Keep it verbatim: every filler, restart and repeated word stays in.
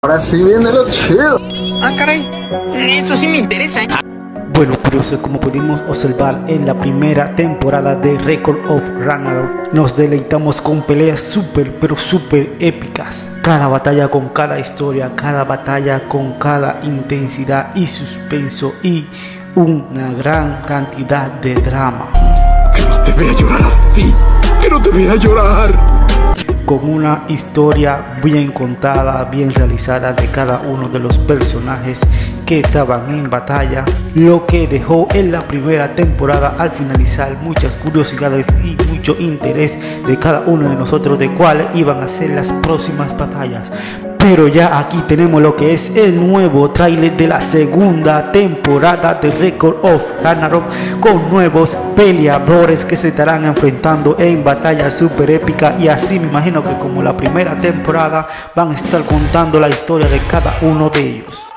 Ahora sí viene lo chido. Ah, caray, eso sí me interesa, ¿eh? Bueno, curioso, como pudimos observar en la primera temporada de Record of Ragnarok, nos deleitamos con peleas súper, pero súper épicas. Cada batalla con cada historia, cada batalla con cada intensidad y suspenso y una gran cantidad de drama. Que no te vea llorar así, que no te vea llorar. Con una historia bien contada, bien realizada de cada uno de los personajes que estaban en batalla, lo que dejó en la primera temporada al finalizar muchas curiosidades y mucho interés de cada uno de nosotros de cuáles iban a ser las próximas batallas. Pero ya aquí tenemos lo que es el nuevo tráiler de la segunda temporada de Record of Ragnarok, con nuevos peleadores que se estarán enfrentando en batallas super épicas, y así me imagino que como la primera temporada van a estar contando la historia de cada uno de ellos.